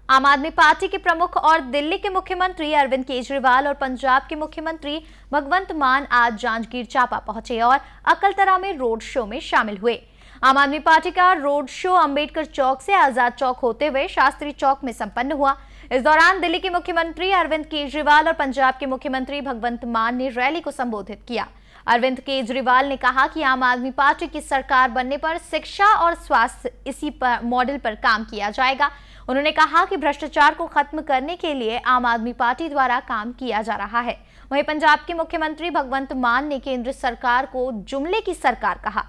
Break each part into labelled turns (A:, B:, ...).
A: आम आदमी पार्टी के प्रमुख और दिल्ली के मुख्यमंत्री अरविंद केजरीवाल और पंजाब के मुख्यमंत्री भगवंत मान आज जांजगीर चांपा पहुंचे और अकलतरा में रोड शो में शामिल हुए। आम आदमी पार्टी का रोड शो अंबेडकर चौक से आजाद चौक होते हुए शास्त्री चौक में संपन्न हुआ। इस दौरान दिल्ली के मुख्यमंत्री अरविंद केजरीवाल और पंजाब के मुख्यमंत्री भगवंत मान ने रैली को संबोधित किया। अरविंद केजरीवाल ने कहा कि आम आदमी पार्टी की सरकार बनने पर शिक्षा और स्वास्थ्य इसी मॉडल पर काम किया जाएगा। उन्होंने कहा कि भ्रष्टाचार को खत्म करने के लिए आम आदमी पार्टी द्वारा काम किया जा रहा है। वहीं पंजाब के मुख्यमंत्री भगवंत मान ने केंद्र सरकार को जुमले की सरकार कहा।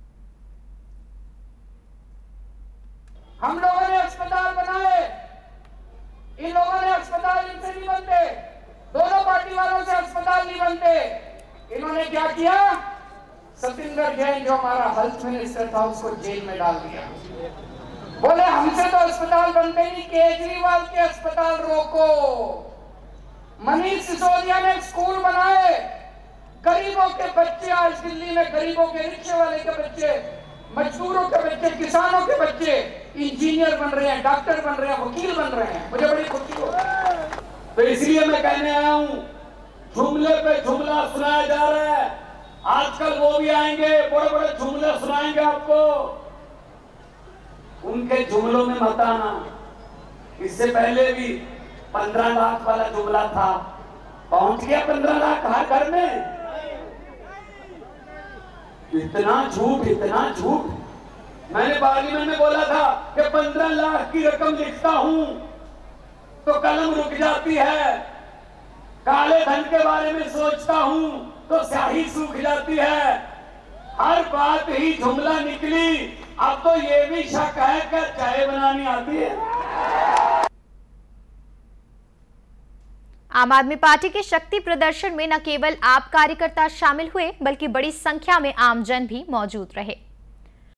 B: हम लोगों ने अस्पताल बनाए, इन लोगों ने अस्पताल इनसे नहीं बनते, दोनों पार्टी वालों से अस्पताल नहीं बनते। इन्होंने क्या किया? सतिंदर जैन जो हमारा हेल्थ मिनिस्टर था उसको जेल में डाल दिया। बोले हमसे तो अस्पताल बनते नहीं, केजरीवाल के अस्पताल रोको। मनीष सिसोदिया ने स्कूल बनाए, गरीबों के बच्चे आज दिल्ली में, गरीबों के रिक्शे वाले के बच्चे, मजदूरों के बच्चे, किसानों के बच्चे इंजीनियर बन रहे हैं, डॉक्टर बन रहे हैं, वकील बन रहे हैं। मुझे बड़ी खुशी हो रही है। तो इसलिए मैं कहने आया हूं, जुमले पे जुमला सुनाया जा रहा है। आजकल वो भी आएंगे, बड़े बड़े जुमले सुनाएंगे आपको, उनके जुमलों में मत आना। इससे पहले भी 15 लाख वाला जुमला था, पहुंच गया 15 लाख हर घर में। इतना झूठ, इतना झूठ। मैंने पार्लियामेंट में बोला था कि 15 लाख की रकम लिखता हूं तो कलम रुक जाती है, काले धन के बारे में सोचता हूं तो स्याही सूख जाती है। हर बात ही जुमला निकली। अब तो ये भी शक है कि चाय बनानी आती है।
A: आम आदमी पार्टी के शक्ति प्रदर्शन में न केवल आप कार्यकर्ता शामिल हुए बल्कि बड़ी संख्या में आमजन भी मौजूद रहे।